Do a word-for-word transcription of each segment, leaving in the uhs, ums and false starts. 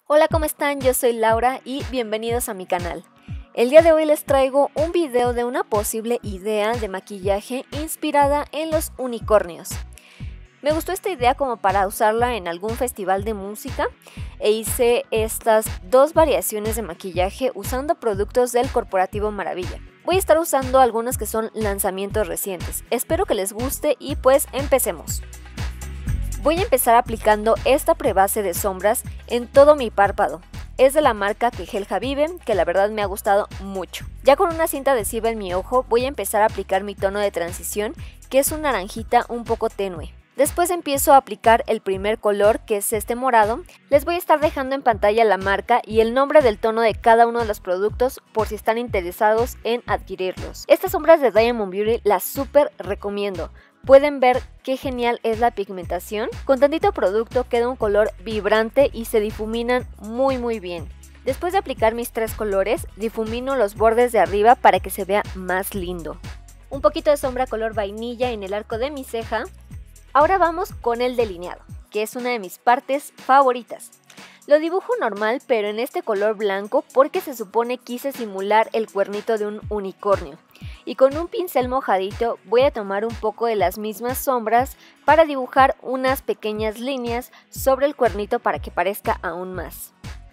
Hola, ¿cómo están? Yo soy Laura y bienvenidos a mi canal. El día de hoy les traigo un video de una posible idea de maquillaje inspirada en los unicornios. Me gustó esta idea como para usarla en algún festival de música e hice estas dos variaciones de maquillaje usando productos del Corporativo Maravilla. Voy a estar usando algunos que son lanzamientos recientes. Espero que les guste y pues empecemos. Voy a empezar aplicando esta prebase de sombras en todo mi párpado. Es de la marca Quejelja Vive, que la verdad me ha gustado mucho. Ya con una cinta adhesiva en mi ojo voy a empezar a aplicar mi tono de transición, que es un naranjita un poco tenue. Después empiezo a aplicar el primer color, que es este morado. Les voy a estar dejando en pantalla la marca y el nombre del tono de cada uno de los productos por si están interesados en adquirirlos. Estas sombras de Diamond Beauty las súper recomiendo. Pueden ver qué genial es la pigmentación. Con tantito producto queda un color vibrante y se difuminan muy muy bien. Después de aplicar mis tres colores, difumino los bordes de arriba para que se vea más lindo. Un poquito de sombra color vainilla en el arco de mi ceja. Ahora vamos con el delineado, que es una de mis partes favoritas. Lo dibujo normal, pero en este color blanco porque se supone quise simular el cuernito de un unicornio. Y con un pincel mojadito voy a tomar un poco de las mismas sombras para dibujar unas pequeñas líneas sobre el cuernito para que parezca aún más.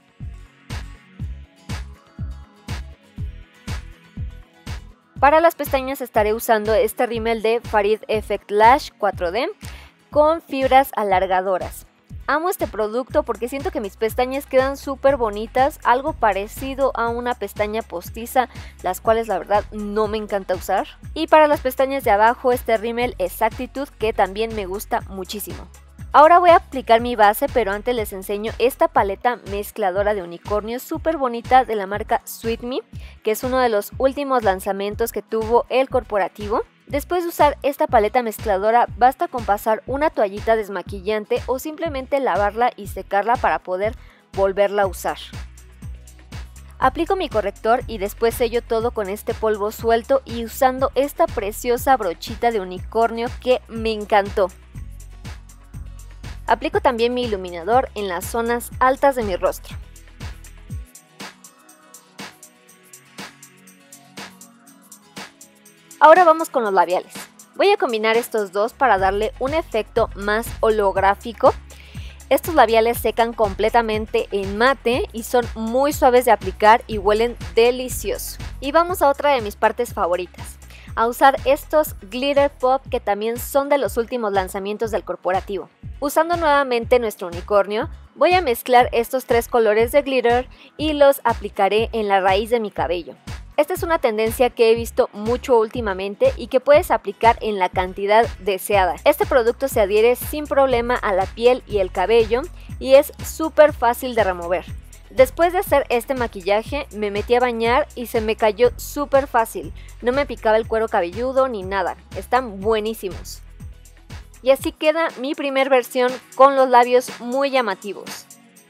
Para las pestañas estaré usando este rímel de Farid Effect Lash cuatro D con fibras alargadoras. Amo este producto porque siento que mis pestañas quedan súper bonitas, algo parecido a una pestaña postiza, las cuales la verdad no me encanta usar. Y para las pestañas de abajo este rímel Exactitude, que también me gusta muchísimo. Ahora voy a aplicar mi base, pero antes les enseño esta paleta mezcladora de unicornio súper bonita de la marca Sweet Me, que es uno de los últimos lanzamientos que tuvo el corporativo. Después de usar esta paleta mezcladora, basta con pasar una toallita desmaquillante o simplemente lavarla y secarla para poder volverla a usar. Aplico mi corrector y después sello todo con este polvo suelto y usando esta preciosa brochita de unicornio que me encantó. Aplico también mi iluminador en las zonas altas de mi rostro. Ahora vamos con los labiales. Voy a combinar estos dos para darle un efecto más holográfico. Estos labiales secan completamente en mate y son muy suaves de aplicar y huelen delicioso. Y vamos a otra de mis partes favoritas, a usar estos Glitter Pop, que también son de los últimos lanzamientos del corporativo. Usando nuevamente nuestro unicornio, voy a mezclar estos tres colores de glitter y los aplicaré en la raíz de mi cabello. Esta es una tendencia que he visto mucho últimamente y que puedes aplicar en la cantidad deseada. Este producto se adhiere sin problema a la piel y el cabello y es súper fácil de remover. Después de hacer este maquillaje me metí a bañar y se me cayó súper fácil. No me picaba el cuero cabelludo ni nada. Están buenísimos. Y así queda mi primer versión con los labios muy llamativos.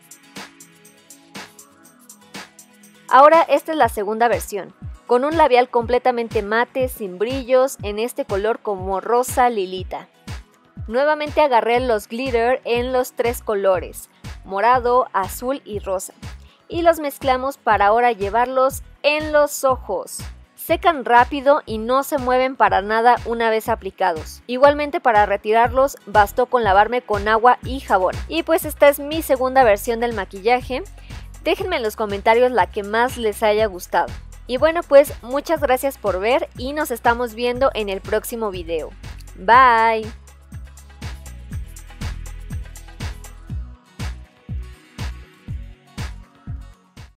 Ahora esta es la segunda versión, con un labial completamente mate, sin brillos, en este color como rosa lilita. Nuevamente agarré los glitter en los tres colores, morado, azul y rosa. Y los mezclamos para ahora llevarlos en los ojos. Secan rápido y no se mueven para nada una vez aplicados. Igualmente para retirarlos bastó con lavarme con agua y jabón. Y pues esta es mi segunda versión del maquillaje. Déjenme en los comentarios la que más les haya gustado. Y bueno, pues muchas gracias por ver y nos estamos viendo en el próximo video. Bye.